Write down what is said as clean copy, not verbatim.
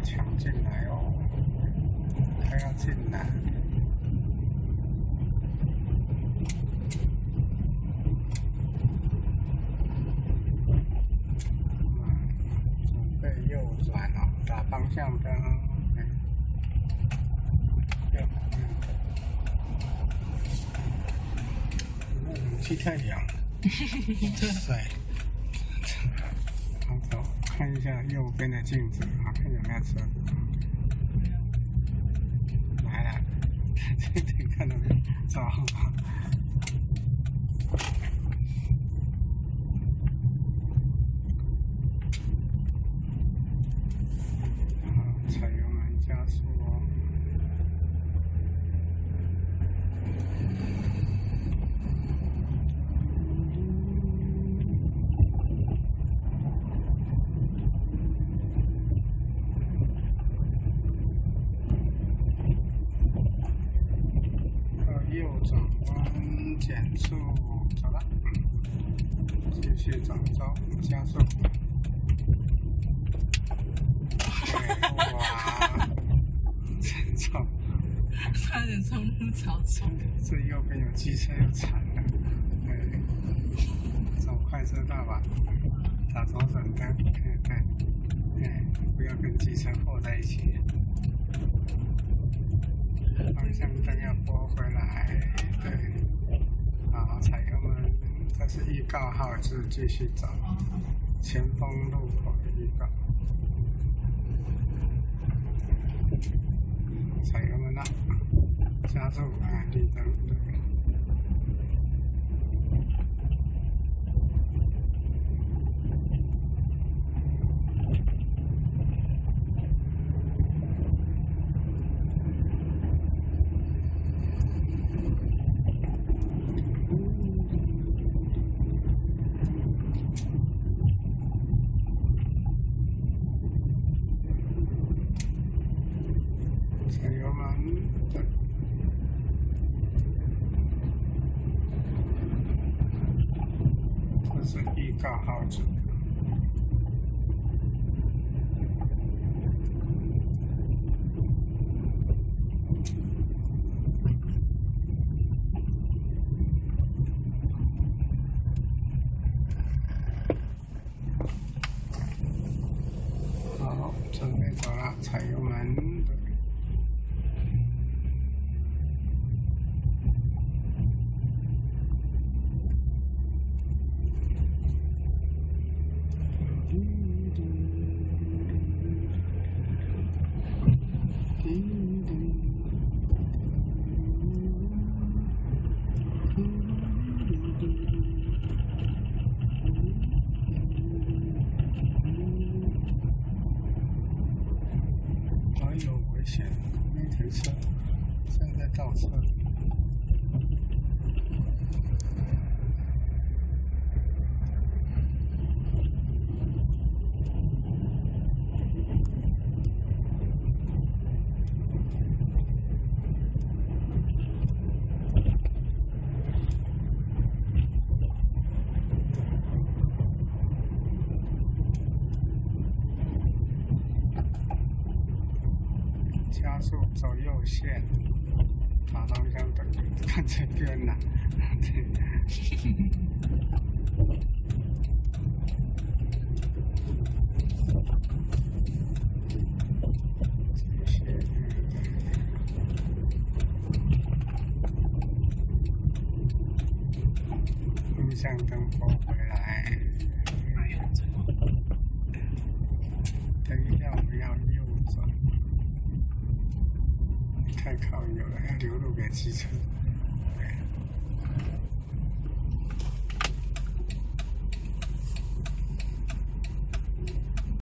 抢进来哦，他要进来。准备右转哦，打方向灯。冷气太凉。对。好，走，看一下右边的镜子，好看有没有车。来了，你看到没有？走。踩油门加速哦。右转弯减速，走了，继续走，加速。哇，真走！ 差点冲入草丛。 这右边有机车又惨了，走快车道吧，打左转灯，对，不要跟机车和在一起。方向灯要拨回来，对，好，踩油门，这是预告号志，继续走，前锋路口的预告，踩油门了，加速，绿灯，对。踩油门，对，这是预告号志。好，准备走了，踩油门。有危险，那台车现在倒车。加速走右线，打方向灯，看这边啦。方向灯拨回来。等一下，我们要右转。太靠右了，要留路给机车。